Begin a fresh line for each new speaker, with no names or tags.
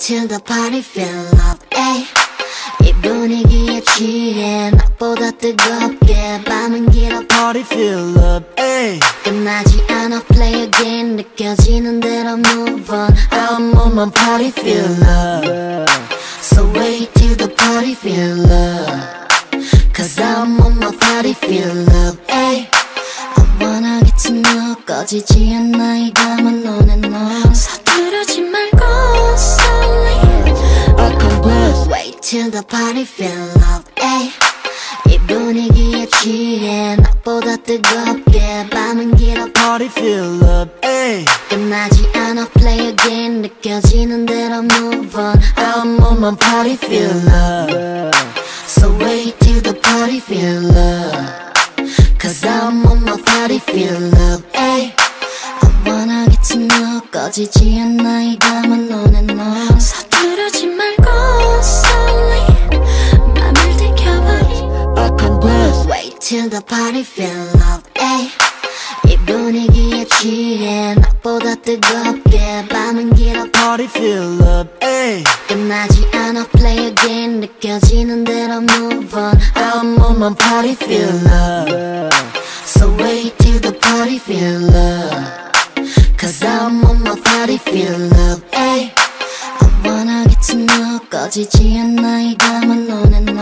till the party feel love, ay. 이 분위기에 취해 나보다 뜨겁게 밤은 길어
Party feel love, ay.
끝나지 않아 play again 느껴지는 대로 move on I'm on my party feel love So wait till the party feel love Cause I'm on my party feel love, ay. I wanna get to know 꺼지지 않아 이 감은 너네 너 서두르지 말고 slowly
I come blessed.
Wait till the party feel love, ay. 이 분위기에 취해 나보다 뜨겁게 밤은 길어
Party feel love, ay.
끝나지 않아 play again 느껴지는 대로 move on I'm on my party feel love So wait till the party feel love Cause I'm on my party feel love, ay. I wanna get to know 꺼지지 않아 이 감은 너네 너 서두르지 말고 slowly 맘을 들켜버리
I come blessed.
Wait till the party feel love, ay. 이 분위기에 취해 나보다 뜨겁게 밤은 길어
Party feel love, ay.
끝나지 않아 play again 느껴지는 대로 move on I'm on my party feel love So wait till the party feel love Cause I'm on my party feel love, ay. I wanna get to know 꺼지지 않아 이 감은 너네